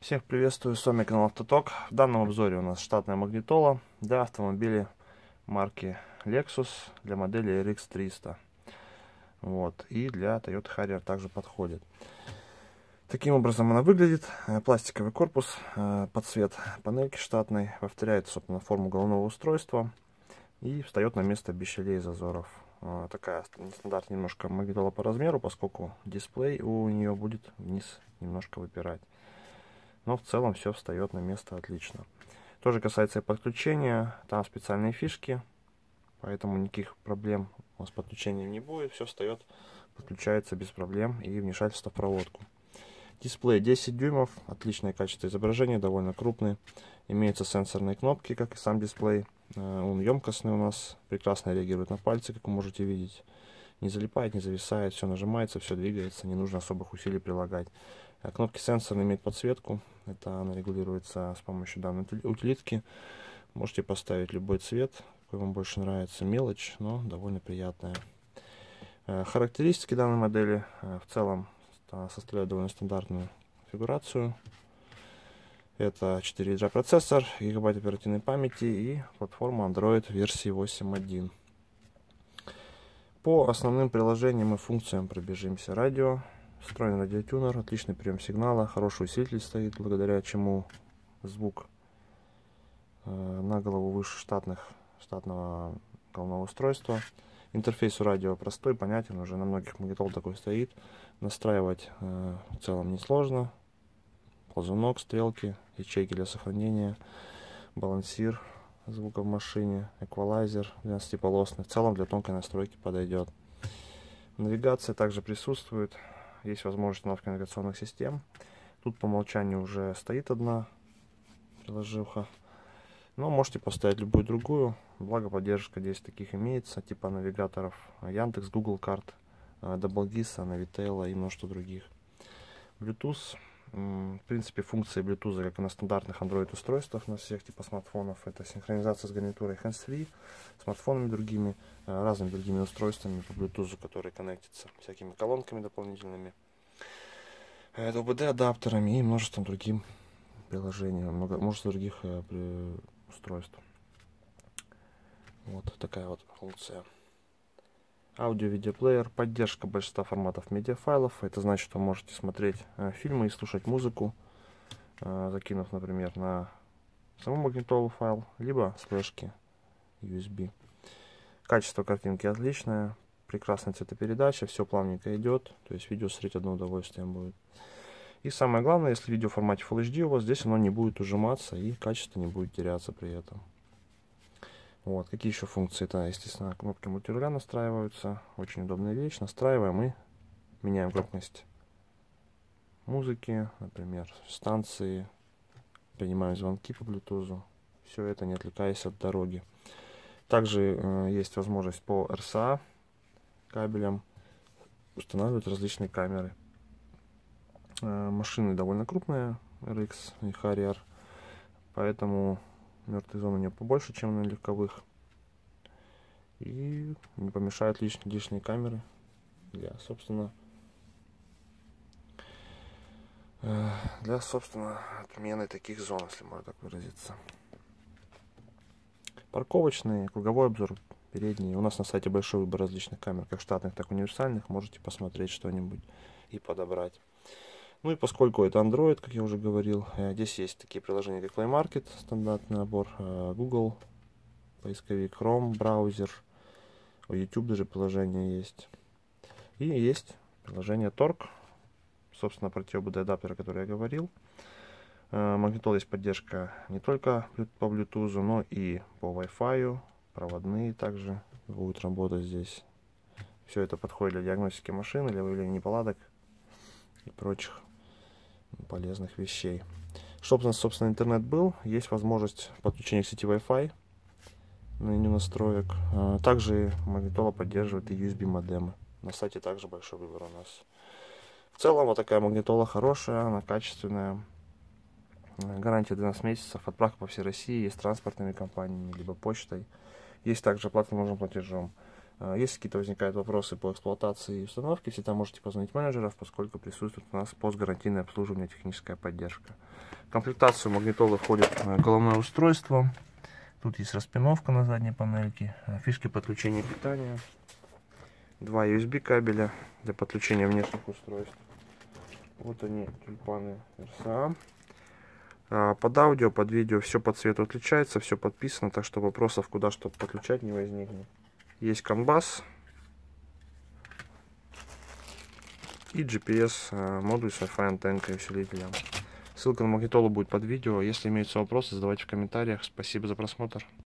Всех приветствую, с вами канал Автоток. В данном обзоре у нас штатная магнитола для автомобилей марки Lexus, для модели RX 300. Вот, и для Toyota Harrier также подходит. Таким образом она выглядит. Пластиковый корпус, под цвет панельки штатной, повторяет, собственно, форму головного устройства и встает на место без щелей и зазоров. Такая нестандартная немножко магнитола по размеру, поскольку дисплей у нее будет вниз немножко выпирать. Но в целом все встает на место отлично. Тоже касается и подключения. Там специальные фишки, поэтому никаких проблем с подключением не будет. Все встает, подключается без проблем и вмешательства в проводку. Дисплей 10 дюймов, отличное качество изображения, довольно крупный. Имеются сенсорные кнопки, как и сам дисплей. Он емкостный у нас, прекрасно реагирует на пальцы, как вы можете видеть. Не залипает, не зависает, все нажимается, все двигается, не нужно особых усилий прилагать. Кнопки сенсорные имеют подсветку, это она регулируется с помощью данной утилитки. Можете поставить любой цвет, какой вам больше нравится, мелочь, но довольно приятная. Характеристики данной модели в целом составляют довольно стандартную конфигурацию. Это 4 ядра процессор, гигабайт оперативной памяти и платформа Android версии 8.1. По основным приложениям и функциям пробежимся. Радио, встроенный радиотюнер, отличный прием сигнала, хороший усилитель стоит, благодаря чему звук на голову выше штатного головного устройства. Интерфейс у радио простой, понятен, уже на многих магнитол такой стоит. Настраивать в целом несложно. Ползунок, стрелки, ячейки для сохранения, балансир звука в машине, эквалайзер 12-полосный. В целом для тонкой настройки подойдет. Навигация также присутствует. Есть возможность установки навигационных систем. Тут по умолчанию уже стоит одна приложуха. Но можете поставить любую другую. Благо поддержка здесь таких имеется. Типа навигаторов Яндекс, Google карт, Dabblegis, Navitel и множество других. Bluetooth. В принципе, функции Bluetooth, как и на стандартных Android устройствах, на всех типа смартфонов, это синхронизация с гарнитурой hands-free, смартфонами другими, разными другими устройствами по Bluetooth, которые коннектятся всякими колонками дополнительными, DVB адаптерами и множеством других приложений, множество других устройств. Вот такая вот функция. Аудио-видеоплеер, поддержка большинства форматов медиафайлов. Это значит, что вы можете смотреть фильмы и слушать музыку, закинув, например, на саму магнитолу файл, либо с флешки USB. Качество картинки отличное, прекрасная цветопередача, все плавненько идет, то есть видео смотреть одно удовольствие будет. И самое главное, если видео в формате Full HD у вас, здесь оно не будет ужиматься и качество не будет теряться при этом. Вот, какие еще функции? Это, естественно, кнопки мультируля настраиваются. Очень удобная вещь. Настраиваем и меняем громкость музыки, например, станции. Принимаем звонки по Bluetooth. Все это не отвлекаясь от дороги. Также есть возможность по RCA кабелям устанавливать различные камеры. Машины довольно крупные, RX и Harrier, поэтому мертвые зоны у нее побольше, чем на легковых. И не помешают лишние камеры для, собственно, отмены таких зон, если можно так выразиться. Парковочные, круговой обзор, передний. У нас на сайте большой выбор различных камер, как штатных, так и универсальных. Можете посмотреть что-нибудь и подобрать. Ну и поскольку это Android, как я уже говорил, здесь есть такие приложения, как Play Market, стандартный набор, Google, поисковик, Chrome, браузер, у YouTube даже приложение есть. И есть приложение Torque, собственно, про те ОБД-адаптера, который я говорил. Магнитола есть поддержка не только по Bluetooth, но и по Wi-Fi, проводные также будут работать здесь. Все это подходит для диагностики машины, для выявления неполадок и прочих полезных вещей. Чтобы у нас, собственно, интернет был, есть возможность подключения к сети Wi-Fi на меню настроек. Также магнитола поддерживает и USB модемы. На сайте также большой выбор у нас. В целом, вот такая магнитола хорошая, она качественная. Гарантия 12 месяцев, отправка по всей России, есть транспортными компаниями, либо почтой. Есть также оплата нужным платежом. Если какие-то возникают вопросы по эксплуатации и установке, всегда можете позвонить менеджеров, поскольку присутствует у нас постгарантийное обслуживание, техническая поддержка. В комплектацию магнитолы входит головное устройство. Тут есть распиновка на задней панельке, фишки подключения питания, 2 USB кабеля для подключения внешних устройств. Вот они, тюльпаны RCA. Под аудио, под видео все по цвету отличается, все подписано, так что вопросов, куда что подключать, не возникнет. Есть CAN-BUS и GPS модуль с Wi-Fi антенкой и усилителем. Ссылка на магнитолу будет под видео. Если имеются вопросы, задавайте в комментариях. Спасибо за просмотр.